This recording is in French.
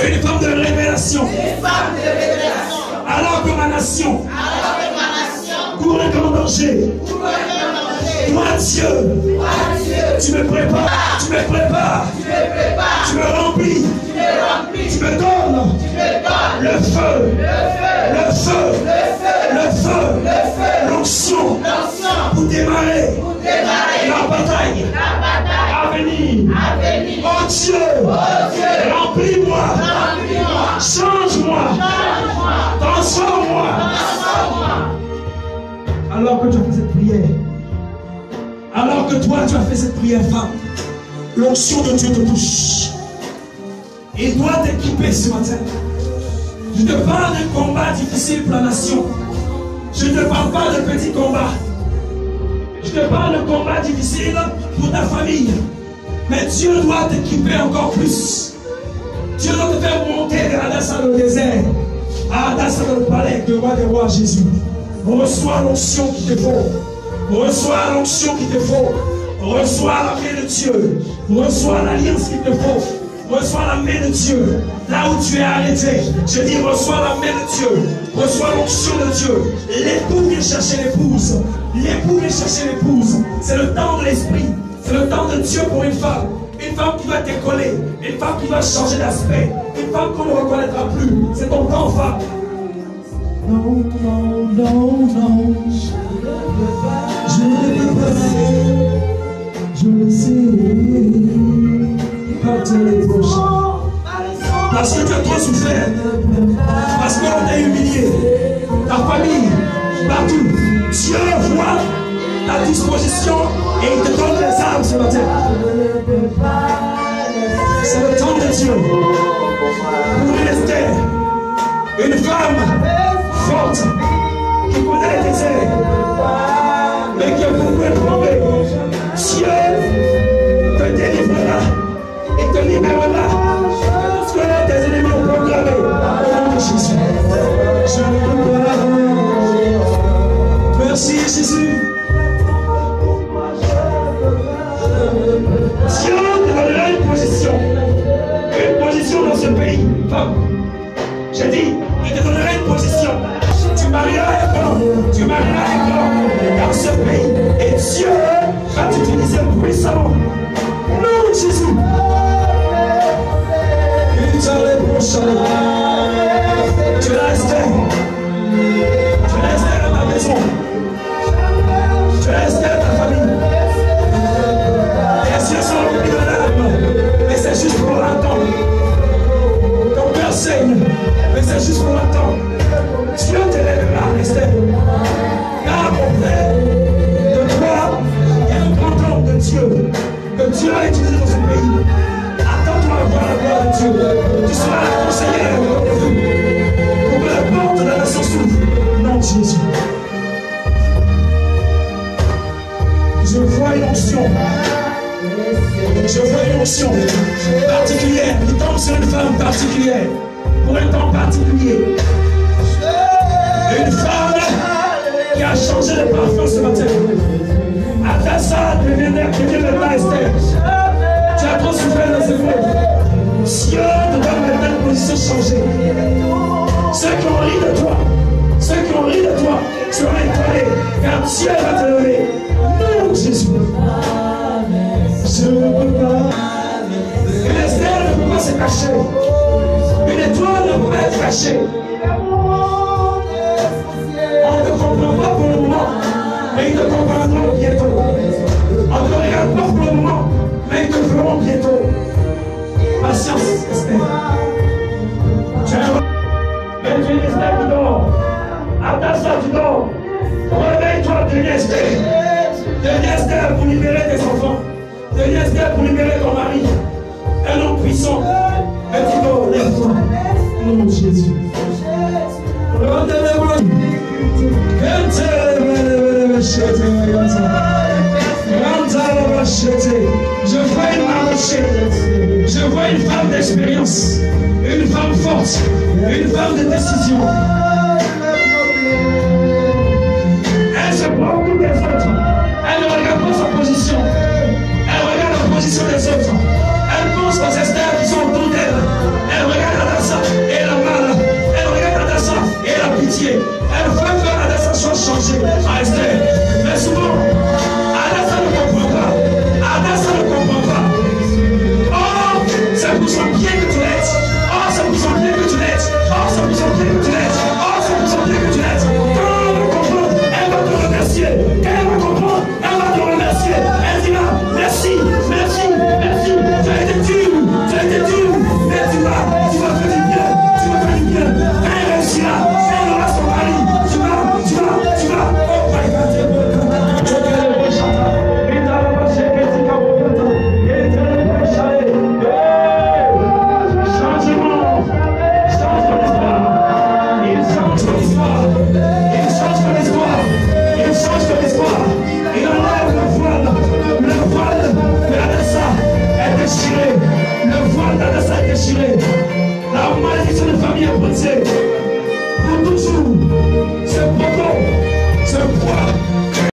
Une femme de révélation. Alors que ma nation courait en danger. Toi Dieu, tu me prépares, tu me remplis, tu me donnes le feu, l'onction pour démarrer la bataille à venir. Oh Dieu, remplis-moi, change-moi, transforme-moi. Alors que tu as fait cette prière, alors que toi tu as fait cette prière, femme, l'onction de Dieu te touche. Il doit t'équiper ce matin. Je te parle d'un combat difficile pour la nation. Je ne te parle pas de petits combats. Je te parle de combat difficile pour ta famille. Mais Dieu doit t'équiper encore plus. Dieu doit te faire monter de Hadassa dans le désert à Hadassa dans le palais du roi des rois Jésus. Reçois l'onction qu'il te faut. Reçois l'onction qu'il te faut. Reçois la main de Dieu. Reçois l'alliance qu'il te faut. Reçois la main de Dieu. Là où tu es arrêté, je dis reçois la main de Dieu. Reçois l'onction de Dieu. L'époux vient chercher l'épouse. L'époux vient chercher l'épouse. C'est le temps de l'esprit. C'est le temps de Dieu pour une femme. Une femme qui va t'écoller. Une femme qui va changer d'aspect. Une femme qu'on ne reconnaîtra plus. C'est ton temps, femme. Non, non, non, non. Je ne peux pas. Je le sais. Les prochains. Parce que tu as trop souffert, parce qu'on t'a humilié, ta famille, partout. Dieu voit ta disposition et il te donne les armes ce matin. C'est le temps de Dieu pour une Esther, une femme forte qui connaît les déserts, mais qui a beaucoup éprouvé. Dieu te délivrera. Et te libérera ce que tes ennemis ont proclamé. Au nom de Jésus. Je ne peux pas. Merci Jésus. Dieu te donnera une position dans ce pays. Femme. J'ai dit, il te donnera une position. Tu marieras un homme. Tu marieras un homme dans ce pays. Et Dieu va t'utiliser puissamment. Non, Jésus. Tu restes à ta maison. Tu restes à ta famille. Les yeux sont remplis de larmes, mais c'est juste pour l'attendre. Ton cœur saigne, mais c'est juste pour l'attendre. Dieu te lèvera, Esther. Car mon frère, de toi, il y a un grand homme de Dieu que Dieu a utilisé dans ce pays. Attends-toi à voir la gloire de Dieu. Tu seras la conseillère de vous. Pour que la porte de la nation s'ouvre. Non, Jésus. Je vois une onction. Je vois une onction particulière qui tombe sur une femme particulière. Pour un temps particulier. Une femme qui a changé de parfum ce matin. Hadassa devient maintenant Esther. Tu as trop souffert dans ces épreuves. Dieu te donne maintenant une position changée. Ceux qui ont ri de toi, seront étoilés, car Dieu va te lever. Non, Jésus. Je ne peux pas. Une Esther ne peut pas se cacher. Une étoile ne peut pas être cachée. On ne te comprend pas pour le moment, mais ils te comprendront bientôt. On ne te regarde pas pour le moment, mais ils te feront bientôt. Patience, Esther. Tu es une Esther qui dort. Hadassa, tu dors. Réveille-toi, deviens Esther. Deviens Esther pour libérer tes enfants. Deviens Esther pour libérer ton mari. Un homme puissant. Petit corps, lève-toi. Au nom de Jésus. Je vois une marchée. Je vois une femme d'expérience, une femme forte, une femme de décision. Elle se préoccupe des autres. Elle ne regarde pas sa position. Elle regarde la position des autres. Elle pense aux Esther qui sont autour d'elle. Elle regarde la famille à prêter.